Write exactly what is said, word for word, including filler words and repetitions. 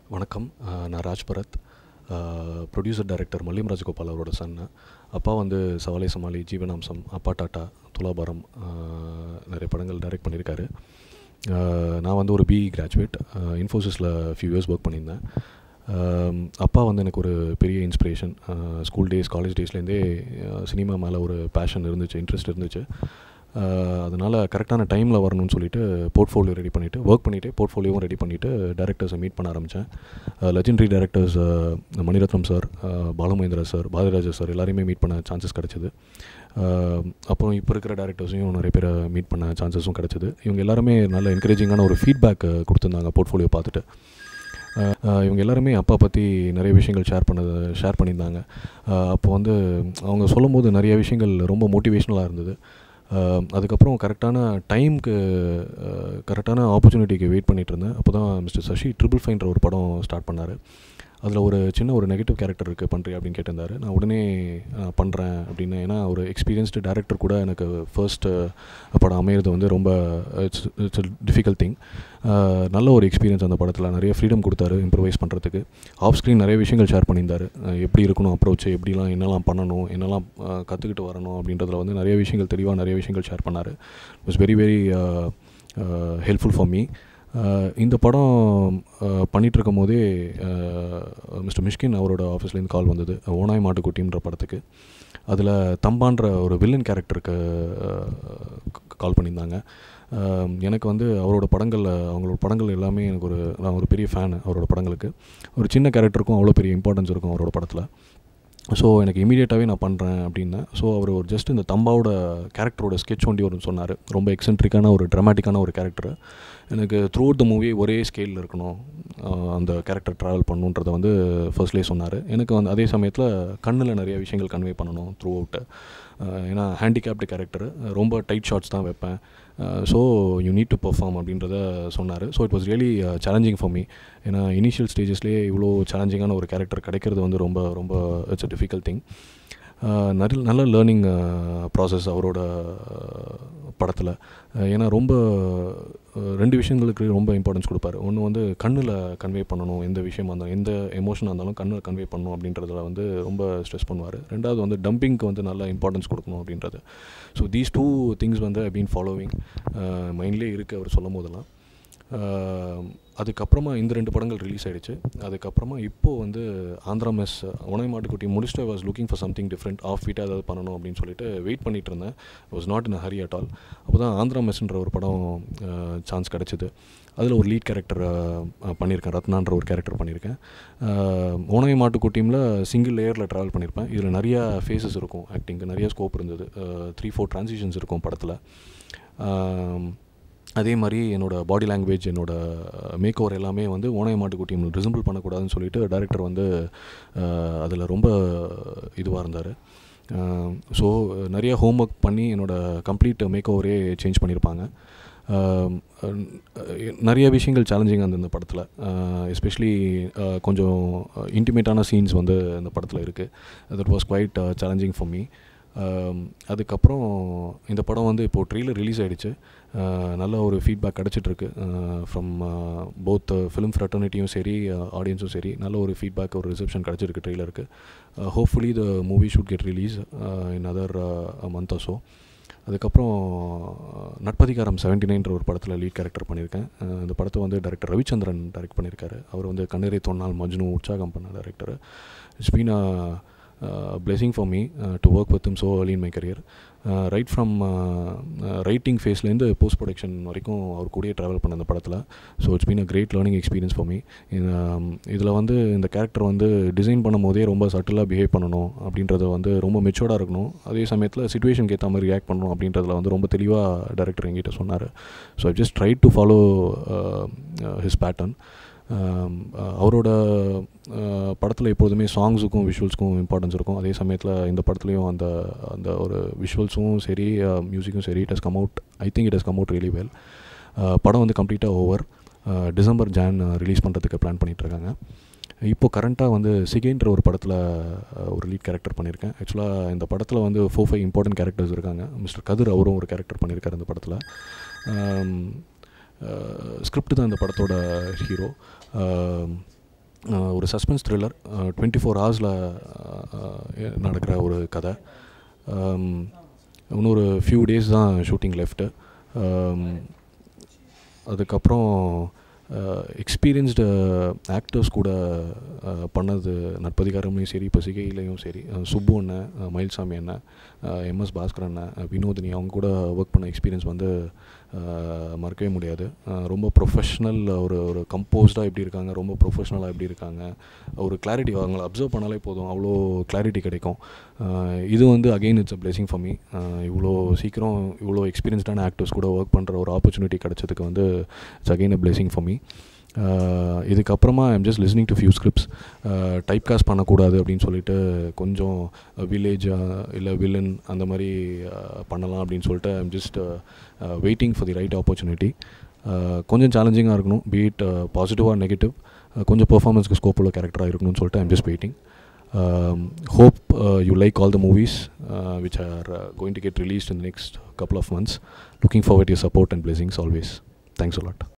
வணக்கம். நான் Raj Bharath, producer director Malliyam Rajagopal அவரோட சன்னு. அப்பா வந்து சவாலே சமாளி, ஜீவனாம்சம், அப்பா டாட்டா, துலாபாரம் நிறைய படங்கள் டைரக்ட் பண்ணியிருக்காரு. நான் வந்து ஒரு பிஇ கிராஜுவேட், இன்ஃபோசிஸில் ஃபியூ இயர்ஸ் ஒர்க் பண்ணியிருந்தேன். அப்பா வந்து எனக்கு ஒரு பெரிய இன்ஸ்பிரேஷன். ஸ்கூல் டேஸ், காலேஜ் டேஸ்லேருந்தே சினிமா மேலே ஒரு பேஷன் இருந்துச்சு, இன்ட்ரெஸ்ட் இருந்துச்சு. அதனால் கரெக்டான டைமில் வரணும்னு சொல்லிட்டு போர்ட்ஃபோலியோ ரெடி பண்ணிவிட்டு ஒர்க் பண்ணிவிட்டு போர்ட்ஃபோலியோவும் ரெடி பண்ணிவிட்டு டேரக்டர்ஸை மீட் பண்ண ஆரம்பித்தேன். Legendary directors Mani Ratnam sir, Balu Mahendra sir, Bharathiraja sir எல்லாரையுமே மீட் பண்ண சான்சஸ் கிடச்சிது. அப்புறம் இப்போ இருக்கிற டேரக்டர்ஸையும் நிறைய பேரை மீட் பண்ண சான்சஸும் கிடச்சிது. இவங்க எல்லாருமே நல்ல என்கரேஜிங்கான ஒரு ஃபீட்பேக் கொடுத்துருந்தாங்க போர்ட்ஃபோலியோ பார்த்துட்டு. இவங்க எல்லாருமே அப்பா பற்றி நிறைய விஷயங்கள் ஷேர் பண்ணது ஷேர் பண்ணியிருந்தாங்க. அப்போ வந்து அவங்க சொல்லும் போது நிறைய விஷயங்கள் ரொம்ப மோட்டிவேஷ்னலாக இருந்தது. அதுக்கப்புறம் கரெக்டான டைமுக்கு கரெக்டான ஆப்பர்ச்சுனிட்டிக்கு வெயிட் பண்ணிகிட்டு இருந்தேன். அப்போ தான் மிஸ்டர் சசி ட்ரிபிள் ஃபைன்ற ஒரு படம் ஸ்டார்ட் பண்ணார். அதில் ஒரு சின்ன ஒரு நெகட்டிவ் கேரக்டர் இருக்குது, பண்ணுறியா அப்படின்னு கேட்டிருந்தார். நான் உடனே பண்ணுறேன் அப்படின்னு. ஏன்னா ஒரு எக்ஸ்பீரியன்ஸ்டு டேரக்டர் கூட எனக்கு ஃபர்ஸ்ட்டு படம் அமையிறது வந்து ரொம்ப இட்ஸ் இட்ஸ் டிஃபிகல்ட் திங். நல்ல ஒரு எக்ஸ்பீரியன்ஸ் அந்த படத்தில். நிறைய ஃப்ரீடம் கொடுத்தாரு இம்ப்ரவைஸ் பண்ணுறதுக்கு. ஆஃப் ஸ்க்ரீன் நிறைய விஷயங்கள் ஷேர் பண்ணியிருந்தார். எப்படி இருக்கணும் அப்ரோச், எப்படிலாம் என்னெல்லாம் பண்ணணும், என்னெல்லாம் கற்றுக்கிட்டு வரணும் அப்படின்றதுல வந்து நிறைய விஷயங்கள் தெளிவாக நிறைய விஷயங்கள் ஷேர் பண்ணார். It was very very helpful for me. இந்த படம் பண்ணிகிட்ருக்கும் போதே மிஸ்டர் மிஷ்கின் அவரோட ஆஃபீஸ்லேருந்து கால் வந்தது, ஓனாயம் ஆட்டுக்குட்டியம்ன்ற படத்துக்கு. அதில் தம்பான்ற ஒரு வில்லன் கேரக்டருக்கு கால் பண்ணியிருந்தாங்க. எனக்கு வந்து அவரோட படங்களில் அவங்களோட படங்கள் எல்லாமே எனக்கு ஒரு நான் ஒரு பெரிய ஃபேனு அவரோட படங்களுக்கு. ஒரு சின்ன கேரக்டருக்கும் அவ்வளோ பெரிய இம்பார்ட்டன்ஸ் இருக்கும் அவரோட படத்தில். ஸோ எனக்கு இமீடியட்டாகவே நான் பண்ணுறேன் அப்படின்னேன். ஸோ அவர் ஒரு ஜஸ்ட் இந்த தம்பாவோட கேரக்டரோட ஸ்கெட்ச் ஒண்டி ஒரு சொன்னார். ரொம்ப எக்ஸென்ட்ரிக்கான ஒரு ட்ராமாட்டிக்கான ஒரு கேரக்டர். எனக்கு த்ரூ அவுட் த மூவி ஒரே ஸ்கேலில் இருக்கணும், அந்த கேரக்டர் ட்ராவல் பண்ணணுன்றதை வந்து ஃபர்ஸ்ட்லேயே சொன்னார். எனக்கு வந்து அதே சமயத்தில் கண்ணில் நிறைய விஷயங்கள் கன்வே பண்ணணும் த்ரூ அவுட்டு. ஏன்னா ஹேண்டிகேப்டு கேரக்டர், ரொம்ப டைட் ஷாட்ஸ் தான் வைப்பேன். So you need to perform அப்படின்றத சொன்னார். So it was really challenging for me. ஏன்னா இனிஷியல் ஸ்டேஜஸ்லேயே இவ்வளோ சேலஞ்சிங்கான ஒரு கேரக்டர் கிடைக்கிறது வந்து ரொம்ப ரொம்ப இட்ஸ் அ டிஃபிகல்ட் திங். நிறைய நல்ல லேர்னிங் ப்ராசஸ் அவரோட படத்தில். ஏன்னா ரொம்ப ரெண்டு விஷயங்களுக்கு ரொம்ப இம்பார்ட்டன்ஸ் கொடுப்பார். ஒன்று வந்து கண்ணில் கன்வே பண்ணணும், எந்த விஷயமா இருந்தாலும் எந்த எமோஷனாக இருந்தாலும் கண்ணில் கன்வே பண்ணணும் அப்படின்றதுல வந்து ரொம்ப ஸ்ட்ரெஸ் பண்ணுவார். ரெண்டாவது வந்து டம்பிங்க்கு வந்து நல்ல இம்பார்ட்டன்ஸ் கொடுக்கணும் அப்படின்றது. ஸோ தீஸ் டூ திங்ஸ் வந்து ஐ பீன் ஃபாலோவிங், மைண்ட்லேயே இருக்குது அவர் சொல்லும் போதெல்லாம். அதுக்கப்புறமா இந்த ரெண்டு படங்கள் ரிலீஸ் ஆகிடுச்சு. அதுக்கப்புறமா இப்போது வந்து ஆந்திரா மெஸ், ஓனாயம் ஆட்டுக்குட்டி முடிச்சுட்டு I was looking for something different, off பீட்டாக ஏதாவது பண்ணணும் அப்படின்னு சொல்லிட்டு வெயிட் பண்ணிகிட்டு இருந்தேன். I was not in a hurry at all. அப்போ தான் ஆந்திரா மெஸ்ன்ற ஒரு படம் சான்ஸ் கிடச்சிது. அதில் ஒரு லீட் கேரக்டர் பண்ணியிருக்கேன், ரத்னான்ற ஒரு கேரக்டர் பண்ணியிருக்கேன். ஓனாயம் ஆட்டுக்குட்டியில் சிங்கிள் லேயரில் ட்ராவல் பண்ணியிருப்பேன். இதில் நிறையா ஃபேஸஸ் இருக்கும், ஆக்டிங்க்கு நிறைய ஸ்கோப் இருந்தது. த்ரீ ஃபோர் ட்ரான்சிஷன்ஸ் இருக்கும் படத்தில். அதே மாதிரி என்னோடய பாடி லாங்குவேஜ், என்னோடய மேக் ஓவர் எல்லாமே வந்து ஓனாயம் ஆட்டுக்குட்டியம் ரிசம்பிள் பண்ணக்கூடாதுன்னு சொல்லிட்டு டைரக்டர் வந்து அதில் ரொம்ப இதுவாக இருந்தார். ஸோ நிறைய ஹோம் ஒர்க் பண்ணி என்னோடய கம்ப்ளீட் மேக் ஓவரே சேஞ்ச் பண்ணியிருப்பாங்க. நிறைய விஷயங்கள் சேலஞ்சிங்காக இருந்தது இந்த படத்தில். எஸ்பெஷலி கொஞ்சம் இன்டிமேட்டான சீன்ஸ் வந்து இந்த படத்தில் இருக்குது. That was quite challenging for me. அதுக்கப்புறம் இந்த படம் வந்து இப்போது ட்ரெய்லர் ரிலீஸ் ஆகிடுச்சு. நல்ல ஒரு ஃபீட்பேக் கிடச்சிட்ருக்கு ஃப்ரம் போத் ஃபிலிம் ஃப்ரெட்டர்னிட்டியும் சரி, ஆடியன்ஸும் சரி. நல்ல ஒரு ஃபீட்பேக், ஒரு ரிசப்ஷன் கிடச்சிருக்கு ட்ரெய்லருக்கு. Hopefully the movie should get release in other month or so. அதுக்கப்புறம் நட்பதிகாரம் செவன்ட்டி நைன்ற ஒரு படத்தில் லீட் கேரக்டர் பண்ணியிருக்கேன். இந்த படத்தை வந்து டைரக்டர் ரவிச்சந்திரன் டைரக்ட் பண்ணியிருக்காரு. அவர் வந்து கண்ணீரை தொன்னால் மஜ்னு உற்சாகம் பண்ண director. It's been a Uh, blessing for me uh, to work with him so early in my career. Uh, right from writing ஃபேஸ்லேருந்து போஸ்ட் ப்ரொடக்ஷன் வரைக்கும் அவர் கூடயே ட்ராவல் பண்ண அந்த படத்தில். So it's been a great learning experience for me. இதில் வந்து இந்த கேரக்டர் வந்து டிசைன் பண்ணும் போதே ரொம்ப சட்டிலாக பிஹேவ் பண்ணணும் அப்படின்றத வந்து ரொம்ப மெச்சூர்டாக இருக்கணும். அதே சமயத்தில் சிச்சுவேஷனுக்கு ஏற்ற மாதிரி ரியாக்ட் பண்ணணும் அப்படின்றதுல வந்து ரொம்ப தெளிவாக டைரக்டர் எங்கிட்ட சொன்னார். So I just try to follow his pattern. அவரோட படத்தில் எப்போதுமே சாங்ஸுக்கும் விஷுவல்ஸுக்கும் இம்பார்ட்டன்ஸ் இருக்கும். அதே சமயத்தில் இந்த படத்துலையும் அந்த அந்த ஒரு விஷுவல்ஸும் சரி, மியூசிக்கும் சரி, it has come out. I think it has come out really well. படம் வந்து கம்ப்ளீட்டாக ஓவர். டிசம்பர் ஜான் ரிலீஸ் பண்ணுறதுக்கு பிளான் பண்ணிகிட்ருக்காங்க. இப்போது கரண்ட்டாக வந்து சிகேன்ற ஒரு படத்தில் ஒரு லீட் கேரக்டர் பண்ணியிருக்கேன். ஆக்சுவலாக இந்த படத்தில் வந்து ஃபோர் ஃபைவ் இம்பார்ட்டன்ட் கேரக்டர்ஸ் இருக்காங்க. மிஸ்டர் கதிர் அவரும் ஒரு கேரக்டர் பண்ணியிருக்காரு இந்த படத்தில். ஸ்கிரிப்ட் தான் இந்த படத்தோட ஹீரோ. ஒரு சஸ்பென்ஸ் த்ரில்லர் டுவெண்ட்டி ஃபோர் ஹவர்ஸில் நடக்கிற ஒரு கதை. இன்னொரு ஃபியூ டேஸ் தான் ஷூட்டிங் லெஃப்ட்டு. அதுக்கப்புறம் எக்ஸ்பீரியன்ஸ்டு ஆக்டர்ஸ் கூட பண்ணது நற்பதிகாரம்லையும் சரி, பசிகையிலையும் சரி, சுப்பு அண்ணன், மயில்சாமி அண்ணன், எம்எஸ் பாஸ்கர் அண்ணன், வினோதினி, அவங்க கூட ஒர்க் பண்ண எக்ஸ்பீரியன்ஸ் வந்து மறக்கவே முடியாது. ரொம்ப ப்ரொஃபஷ்னல், ஒரு ஒரு கம்போஸ்டாக எப்படி இருக்காங்க, ரொம்ப ப்ரொஃபஷ்னலாக எப்படி இருக்காங்க, ஒரு கிளாரிட்டி அவங்கள அப்சர்வ் பண்ணாலே போதும், அவ்வளோ கிளாரிட்டி கிடைக்கும். இது வந்து again it's a blessing for me. இவ்வளோ சீக்கிரம் இவ்வளோ எக்ஸ்பீரியன்ஸ்டான ஆக்டர்ஸ் கூட ஒர்க் பண்ணுற ஒரு ஆப்பர்ச்சுனிட்டி கிடச்சதுக்கு வந்து it's again a blessing for me. இதுக்கப்புறமா I'm just listening to few scripts. Type cast பண்ணக்கூடாது அப்படின்னு சொல்லிட்டு கொஞ்சம் வில்லேஜ் இல்லை வில்லன் அந்த மாதிரி பண்ணலாம் அப்படின்னு சொல்லிட்டு I'm just waiting for the right opportunity. கொஞ்சம் சேலஞ்சிங்காக இருக்கணும், பீட் பாசிட்டிவ் ஆர் நெகட்டிவ், கொஞ்சம் பெர்ஃபார்மன்ஸ்க்கு ஸ்கோப் உள்ள கேரக்டராக இருக்கணும்னு சொல்லிட்டு I'm just waiting. Hope uh, you like all the movies uh, which are uh, going to get released in the next couple of months. Looking forward to your support and blessings always. Thanks a lot.